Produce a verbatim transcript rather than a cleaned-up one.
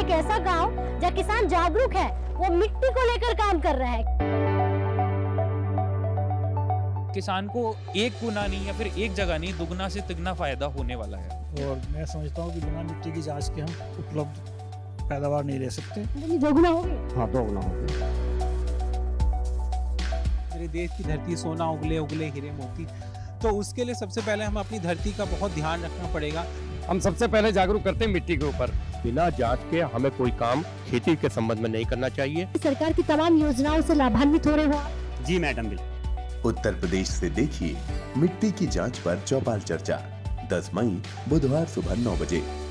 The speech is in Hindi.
एक ऐसा गांव जहाँ किसान जागरूक है, वो मिट्टी को लेकर काम कर रहा है। किसान को एक गुना नहीं या फिर एक जगह नहीं, दुगना से तिगुना फायदा होने वाला है। और मैं समझता हूँ कि बिना मिट्टी की जांच के हम उपलब्ध पैदावार नहीं ले सकते। दोगुना होगी। हाँ, दोगुना होगी। मेरे देश की धरती सोना उगले उगले हीरे मोती, तो उसके लिए सबसे पहले हम अपनी धरती का बहुत ध्यान रखना पड़ेगा। हम सबसे पहले जागरूक करते हैं मिट्टी के ऊपर। बिना जांच के हमें कोई काम खेती के संबंध में नहीं करना चाहिए। सरकार की तमाम योजनाओं से लाभान्वित हो रहे हो? जी मैडम, बिल्कुल। उत्तर प्रदेश से देखिए मिट्टी की जांच पर चौपाल चर्चा, दस मई बुधवार सुबह नौ बजे।